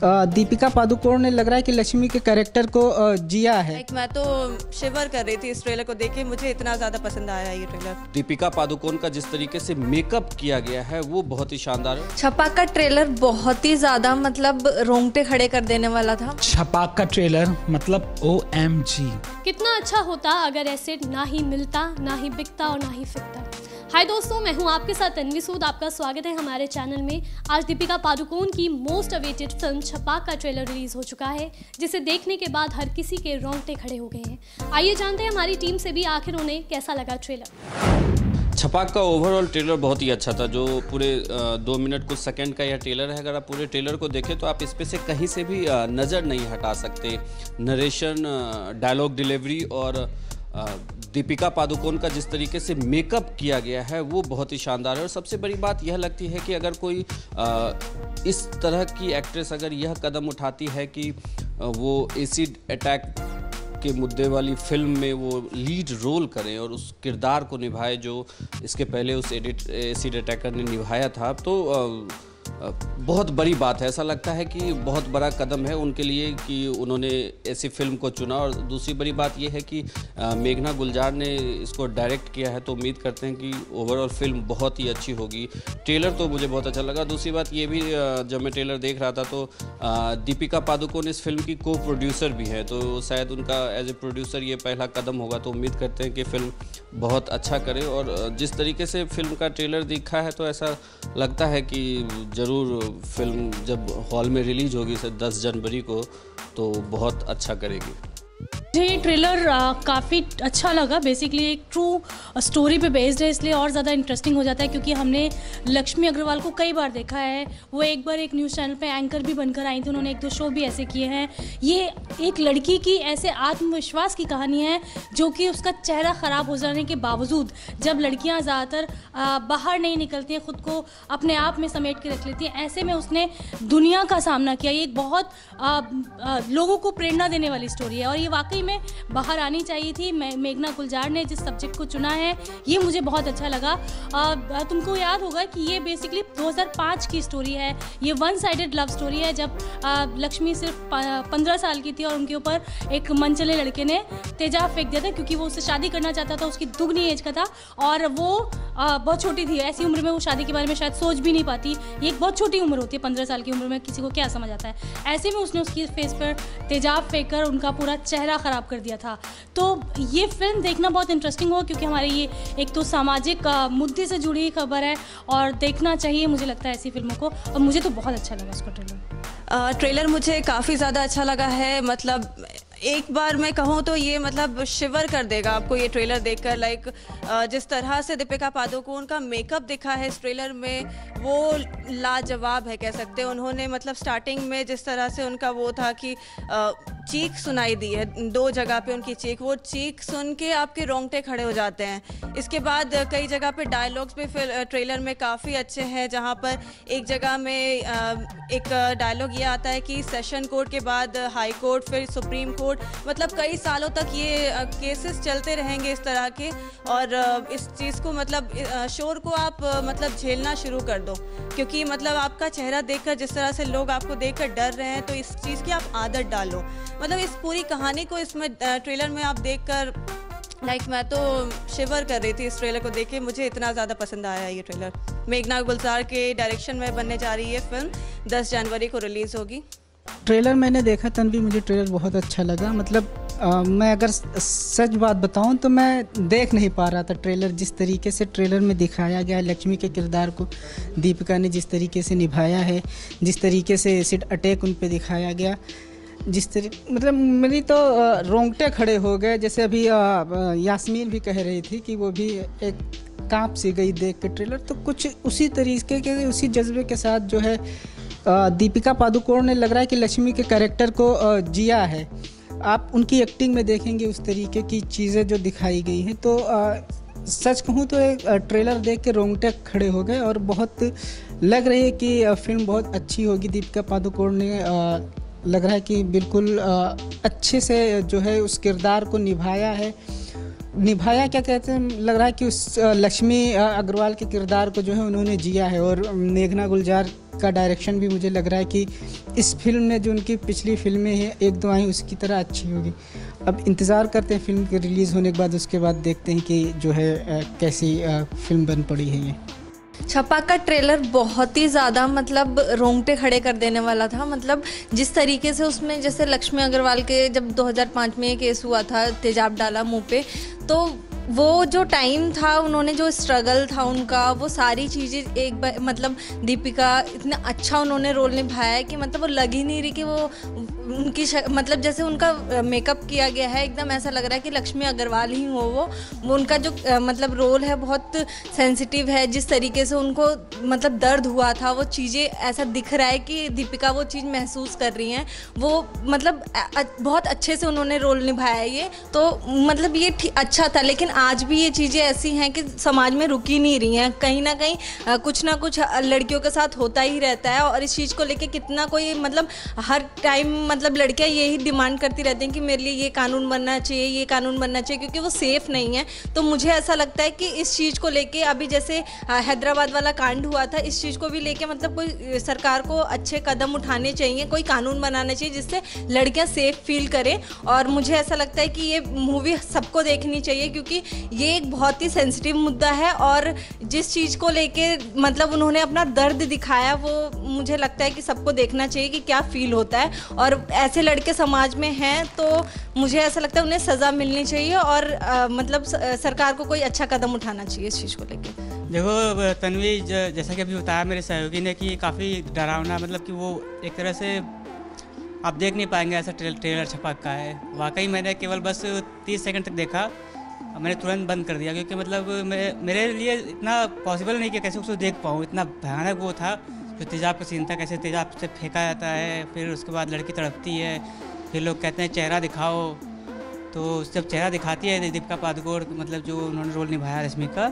दीपिका पादुकोण ने लग रहा है कि लक्ष्मी के कैरेक्टर को जिया है। मैं तो शिवर कर रही थी इस ट्रेलर को देख के, मुझे इतना ज़्यादा पसंद आया ये ट्रेलर। दीपिका पादुकोण का जिस तरीके से मेकअप किया गया है वो बहुत ही शानदार है। छपाक का ट्रेलर बहुत ही ज़्यादा मतलब रोंगटे खड़े कर देने वाला था। छपाक का ट्रेलर मतलब OMG। कितना अच्छा होता अगर ऐसे ना ही मिलता, ना ही बिकता और ना ही फिकता। हाय दोस्तों, मैं हूं आपके साथ तन्वी सूद। आपका स्वागत है हमारे चैनल में। आज दीपिका पादुकोण की मोस्ट अवेटेड फिल्म छपाक का ट्रेलर रिलीज हो चुका है, जिसे देखने के बाद हर किसी के रोंगटे खड़े हो गए हैं। आइए जानते हैं हमारी टीम से भी आखिर उन्हें कैसा लगा ट्रेलर। छपाक का ओवरऑल ट्रेलर बहुत ही अच्छा था। जो पूरे 2 मिनट कुछ सेकंड का यह ट्रेलर है, अगर आप पूरे ट्रेलर को देखें तो आप इस पे से कहीं से भी नज़र नहीं हटा सकते। नरेशन, डायलॉग डिलीवरी और दीपिका पादुकोण का जिस तरीके से मेकअप किया गया है वो बहुत ही शानदार है। और सबसे बड़ी बात यह लगती है कि अगर कोई इस तरह की एक्ट्रेस अगर यह कदम उठाती है कि वो एसिड अटैक के मुद्दे वाली फिल्म में वो लीड रोल करें और उस किरदार को निभाए जो इसके पहले उस एसिड अटैकर ने निभाया था, तो बहुत बड़ी बात है। ऐसा लगता है कि बहुत बड़ा कदम है उनके लिए कि उन्होंने ऐसी फिल्म को चुना। और दूसरी बड़ी बात यह है कि मेघना गुलजार ने इसको डायरेक्ट किया है, तो उम्मीद करते हैं कि ओवरऑल फिल्म बहुत ही अच्छी होगी। ट्रेलर तो मुझे बहुत अच्छा लगा। दूसरी बात ये भी, जब मैं ट्रेलर देख रहा था तो दीपिका पादुकोण इस फिल्म की को प्रोड्यूसर भी है, तो शायद उनका एज ए प्रोड्यूसर ये पहला कदम होगा। तो उम्मीद करते हैं कि फिल्म बहुत अच्छा करे। और जिस तरीके से फिल्म का ट्रेलर दिखा है तो ऐसा लगता है कि ज़रूर फिल्म जब हॉल में रिलीज होगी 10 जनवरी को तो बहुत अच्छा करेगी। मुझे ये ट्रेलर काफ़ी अच्छा लगा। बेसिकली एक ट्रू स्टोरी पे बेस्ड है, इसलिए और ज़्यादा इंटरेस्टिंग हो जाता है क्योंकि हमने लक्ष्मी अग्रवाल को कई बार देखा है। वो एक बार एक न्यूज़ चैनल पे एंकर भी बनकर आई थी, उन्होंने 1-2 शो भी ऐसे किए हैं। ये एक लड़की की ऐसे आत्मविश्वास की कहानी है जो कि उसका चेहरा ख़राब हो जाने के बावजूद, जब लड़कियाँ ज़्यादातर बाहर नहीं निकलती हैं, ख़ुद को अपने आप में समेट के रख लेती हैं, ऐसे में उसने दुनिया का सामना किया। ये एक बहुत लोगों को प्रेरणा देने वाली स्टोरी है और ये वाकई में बाहर आनी चाहिए थी। मेघना गुलजार ने जिस सब्जेक्ट को चुना है ये मुझे बहुत अच्छा लगा। तुमको याद होगा कि ये बेसिकली 2005 की स्टोरी है। ये वन साइडेड लव स्टोरी है, जब लक्ष्मी सिर्फ 15 साल की थी और उनके ऊपर एक मनचले लड़के ने तेजाब फेंक दिया था क्योंकि वो उससे शादी करना चाहता था। उसकी दुगनी एज का था और वो बहुत छोटी थी। ऐसी उम्र में वो शादी के बारे में शायद सोच भी नहीं पाती। ये एक बहुत छोटी उम्र होती है, 15 साल की उम्र में किसी को क्या समझ आता है। ऐसे में उसने उसकी फेस पर तेजाब फेंक कर उनका पूरा चेहरा ख़राब कर दिया था। तो ये फिल्म देखना बहुत इंटरेस्टिंग हो क्योंकि हमारे ये एक तो सामाजिक मुद्दे से जुड़ी खबर है और देखना चाहिए मुझे लगता है ऐसी फिल्मों को। और मुझे तो बहुत अच्छा लगा इसका ट्रेलर मुझे काफ़ी ज़्यादा अच्छा लगा है। मतलब एक बार मैं कहूँ तो ये मतलब शिवर कर देगा आपको ये ट्रेलर देखकर। लाइक जिस तरह से दीपिका पादुकोण का मेकअप दिखा है इस ट्रेलर में वो लाजवाब है, कह सकते हैं। उन्होंने मतलब स्टार्टिंग में जिस तरह से उनका वो था कि चीख सुनाई दी है 2 जगह पे उनकी चीख, वो चीख सुन के आपके रोंगटे खड़े हो जाते हैं। इसके बाद कई जगह पे डायलॉग्स भी फिर ट्रेलर में काफ़ी अच्छे हैं, जहाँ पर एक जगह में एक डायलॉग ये आता है कि सेशन कोर्ट के बाद हाई कोर्ट, फिर सुप्रीम कोर्ट, मतलब कई सालों तक ये केसेस चलते रहेंगे इस तरह के। और इस चीज़ को मतलब शोर को आप मतलब झेलना शुरू कर दो क्योंकि मतलब आपका चेहरा देखकर जिस तरह से लोग आपको देखकर डर रहे हैं, तो इस चीज़ की आप आदत डालो। मतलब इस पूरी कहानी को इसमें ट्रेलर में आप देखकर मैं तो शिवर कर रही थी इस ट्रेलर को देख के, मुझे इतना ज़्यादा पसंद आया ये ट्रेलर। मेघना गुलजार के डायरेक्शन में बनने जा रही है फिल्म, 10 जनवरी को रिलीज़ होगी। ट्रेलर मैंने देखा तन्वी, मुझे ट्रेलर बहुत अच्छा लगा। मतलब मैं अगर सच बात बताऊं तो मैं देख नहीं पा रहा था ट्रेलर। जिस तरीके से ट्रेलर में दिखाया गया है लक्ष्मी के किरदार को दीपिका ने जिस तरीके से निभाया है, जिस तरीके से एसिड अटैक उन पे दिखाया गया, जिस तरीके मतलब मेरी तो रोंगटे खड़े हो गए। जैसे अभी यास्मीन भी कह रही थी कि वो भी एक कांप सी गई देख के ट्रेलर, तो कुछ उसी तरीके के उसी जज्बे के साथ जो है दीपिका पादुकोण ने लग रहा है कि लक्ष्मी के कैरेक्टर को जिया है। आप उनकी एक्टिंग में देखेंगे उस तरीके की चीज़ें जो दिखाई गई हैं, तो सच कहूँ तो एक ट्रेलर देख के रोंगटे खड़े हो गए और बहुत लग रही है कि फिल्म बहुत अच्छी होगी। दीपिका पादुकोण ने लग रहा है कि बिल्कुल अच्छे से जो है उस किरदार को निभाया है। निभाया क्या कहते हैं, लग रहा है कि उस लक्ष्मी अग्रवाल के किरदार को जो है उन्होंने जिया है। और मेघना गुलजार का डायरेक्शन भी मुझे लग रहा है कि इस फिल्म ने जो उनकी पिछली फिल्में हैं एक दो आई उसकी तरह अच्छी होगी। अब इंतज़ार करते हैं फिल्म के रिलीज़ होने के बाद, उसके बाद देखते हैं कि जो है कैसी फिल्म बन पड़ी है ये। छपाक का ट्रेलर बहुत ही ज़्यादा मतलब रोंगटे खड़े कर देने वाला था। मतलब जिस तरीके से उसमें जैसे लक्ष्मी अग्रवाल के जब 2005 में केस हुआ था, तेजाब डाला मुंह पे, तो वो जो टाइम था, उन्होंने जो स्ट्रगल था उनका, वो सारी चीज़ें एक बार मतलब दीपिका इतना अच्छा उन्होंने रोल निभाया है कि मतलब वो लग ही नहीं रही कि वो उनकी मतलब जैसे उनका मेकअप किया गया है एकदम ऐसा लग रहा है कि लक्ष्मी अग्रवाल ही हो वो उनका जो मतलब रोल है बहुत सेंसिटिव है। जिस तरीके से उनको मतलब दर्द हुआ था वो चीज़ें ऐसा दिख रहा है कि दीपिका वो चीज़ महसूस कर रही हैं। वो मतलब बहुत अच्छे से उन्होंने रोल निभाया है ये, तो मतलब ये अच्छा था। लेकिन आज भी ये चीज़ें ऐसी हैं कि समाज में रुकी नहीं रही हैं, कहीं ना कहीं कुछ ना कुछ लड़कियों के साथ होता ही रहता है। और इस चीज़ को लेके कितना कोई मतलब हर टाइम मतलब लड़कियां यही डिमांड करती रहती हैं कि मेरे लिए ये कानून बनना चाहिए, ये कानून बनना चाहिए, क्योंकि वो सेफ़ नहीं है। तो मुझे ऐसा लगता है कि इस चीज़ को लेके अभी जैसे हैदराबाद वाला कांड हुआ था, इस चीज़ को भी लेके मतलब कोई सरकार को अच्छे कदम उठाने चाहिए, कोई कानून बनाना चाहिए जिससे लड़कियां सेफ फील करें। और मुझे ऐसा लगता है कि ये मूवी सबको देखनी चाहिए, क्योंकि ये एक बहुत ही सेंसिटिव मुद्दा है। और जिस चीज़ को लेके मतलब उन्होंने अपना दर्द दिखाया, वो मुझे लगता है कि सबको देखना चाहिए कि क्या फील होता है। और ऐसे लड़के समाज में हैं तो मुझे ऐसा लगता है उन्हें सज़ा मिलनी चाहिए और मतलब सरकार को कोई अच्छा कदम उठाना चाहिए इस चीज़ को लेके। देखो तन्वी, जैसा कि अभी बताया मेरे सहयोगी ने कि काफ़ी डरावना, मतलब कि वो एक तरह से आप देख नहीं पाएंगे ऐसा ट्रेलर छपाक का है। वाकई मैंने केवल बस 30 सेकंड तक देखा, मैंने तुरंत बंद कर दिया, क्योंकि मतलब मेरे लिए इतना पॉसिबल नहीं कि कैसे उसको देख पाऊँ। इतना भयानक वो था, जो तेजाब का सीन था, कैसे तेजाब से फेंका जाता है, फिर उसके बाद लड़की तड़पती है, फिर लोग कहते हैं चेहरा दिखाओ। तो जब चेहरा दिखाती है दीपिका पादुकोण, मतलब जो उन्होंने रोल निभाया रश्मि का,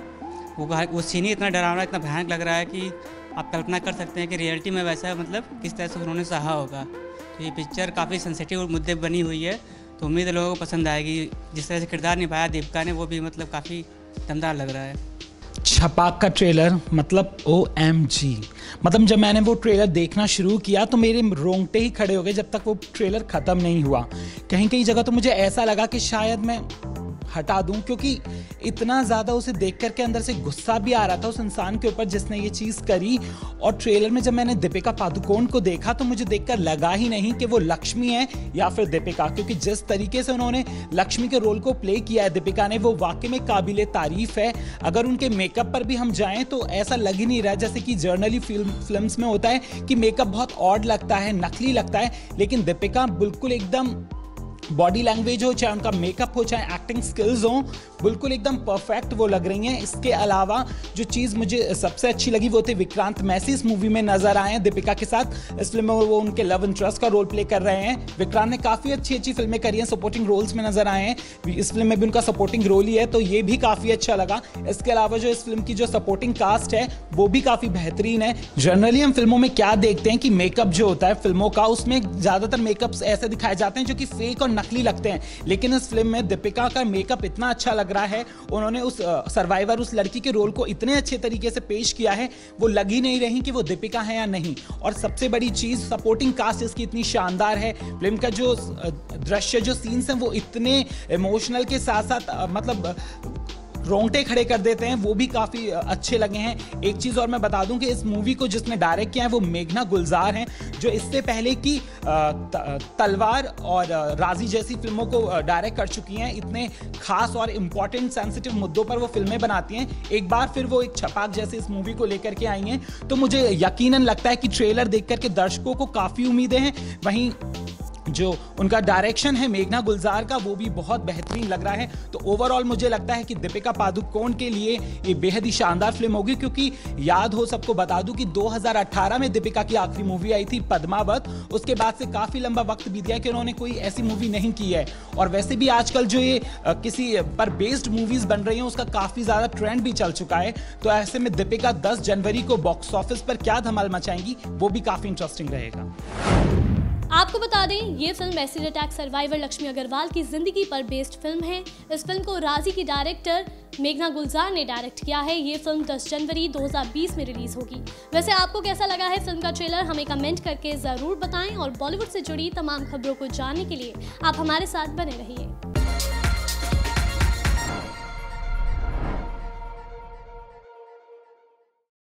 वो सीन ही इतना डरावना, इतना भयानक लग रहा है कि आप कल्पना कर सकते हैं कि रियलिटी में वैसा मतलब किस तरह से उन्होंने सहा होगा। तो ये पिक्चर काफ़ी सेंसिटिव मुद्दे बनी हुई है, तो उम्मीद है लोगों को पसंद आएगी। जिस तरह से किरदार निभाया दीपिका ने, वो भी मतलब काफ़ी दमदार लग रहा है। छपाक का ट्रेलर मतलब OMG, मतलब जब मैंने वो ट्रेलर देखना शुरू किया तो मेरे रोंगटे ही खड़े हो गए जब तक वो ट्रेलर ख़त्म नहीं हुआ। कहीं कहीं जगह तो मुझे ऐसा लगा कि शायद मैं हटा दूं, क्योंकि इतना ज़्यादा उसे देख करके अंदर से गुस्सा भी आ रहा था उस इंसान के ऊपर जिसने ये चीज़ करी। और ट्रेलर में जब मैंने दीपिका पादुकोण को देखा तो मुझे देखकर लगा ही नहीं कि वो लक्ष्मी है या फिर दीपिका, क्योंकि जिस तरीके से उन्होंने लक्ष्मी के रोल को प्ले किया है दीपिका ने, वो वाकई में काबिले तारीफ है। अगर उनके मेकअप पर भी हम जाएं तो ऐसा लग ही नहीं रहा जैसे कि जर्नली फिल्म्स में होता है कि मेकअप बहुत ऑड लगता है, नकली लगता है, लेकिन दीपिका बिल्कुल एकदम बॉडी लैंग्वेज हो, चाहे उनका मेकअप हो, चाहे एक्टिंग स्किल्स हो, बिल्कुल एकदम परफेक्ट वो लग रही हैं। इसके अलावा जो चीज़ मुझे सबसे अच्छी लगी वो थे विक्रांत मैसी इस मूवी में नजर आए हैं दीपिका के साथ। इस फिल्म में वो उनके लव इंटरेस्ट का रोल प्ले कर रहे हैं। विक्रांत ने काफ़ी अच्छी अच्छी फिल्में करी हैं, सपोर्टिंग रोल्स में नजर आए हैं। इस फिल्म में भी उनका सपोर्टिंग रोल ही है, तो ये भी काफ़ी अच्छा लगा। इसके अलावा जो इस फिल्म की जो सपोर्टिंग कास्ट है वो भी काफ़ी बेहतरीन है। जनरली हम फिल्मों में क्या देखते हैं कि मेकअप जो होता है फिल्मों का, उसमें ज़्यादातर मेकअप्स ऐसे दिखाए जाते हैं जो कि फेक और नकली लगते हैं, लेकिन इस फिल्म में दीपिका का मेकअप इतना अच्छा लग रहा है, उन्होंने उस सर्वाइवर, उस लड़की के रोल को इतने अच्छे तरीके से पेश किया है, वो लग ही नहीं रही कि वो दीपिका है या नहीं। और सबसे बड़ी चीज सपोर्टिंग कास्ट इसकी इतनी शानदार है। फिल्म का जो दृश्य, जो सीन्स हैं वो इतने इमोशनल के साथ साथ मतलब रोंगटे खड़े कर देते हैं, वो भी काफ़ी अच्छे लगे हैं। एक चीज़ और मैं बता दूं कि इस मूवी को जिसने डायरेक्ट किया है वो मेघना गुलजार हैं, जो इससे पहले की तलवार और राजी जैसी फिल्मों को डायरेक्ट कर चुकी हैं। इतने खास और इम्पॉर्टेंट सेंसिटिव मुद्दों पर वो फिल्में बनाती हैं। एक बार फिर वो एक छपाक जैसे इस मूवी को लेकर के आई हैं, तो मुझे यकीनन लगता है कि ट्रेलर देख करके दर्शकों को काफ़ी उम्मीदें हैं। वहीं जो उनका डायरेक्शन है मेघना गुलजार का, वो भी बहुत बेहतरीन लग रहा है। तो ओवरऑल मुझे लगता है कि दीपिका पादुकोण के लिए ये बेहद ही शानदार फिल्म होगी, क्योंकि याद हो सबको बता दूं कि 2018 में दीपिका की आखिरी मूवी आई थी पद्मावत। उसके बाद से काफ़ी लंबा वक्त बीत गया कि उन्होंने कोई ऐसी मूवी नहीं की है। और वैसे भी आजकल जो ये किसी पर बेस्ड मूवीज़ बन रही हैं उसका काफ़ी ज़्यादा ट्रेंड भी चल चुका है। तो ऐसे में दीपिका 10 जनवरी को बॉक्स ऑफिस पर क्या धमाल मचाएंगी वो भी काफ़ी इंटरेस्टिंग रहेगा। आपको बता दें ये film acid attack survivor Lakshmi Agarwal की जिंदगी पर बेस्ड फिल्म है। इस फिल्म को राजी की डायरेक्टर मेघना गुलजार ने डायरेक्ट किया है। ये फिल्म 10 जनवरी 2020 में रिलीज होगी। वैसे आपको कैसा लगा है फिल्म का ट्रेलर, हमें कमेंट करके जरूर बताएं और बॉलीवुड से जुड़ी तमाम खबरों को जानने के लिए आप हमारे साथ बने रहिए।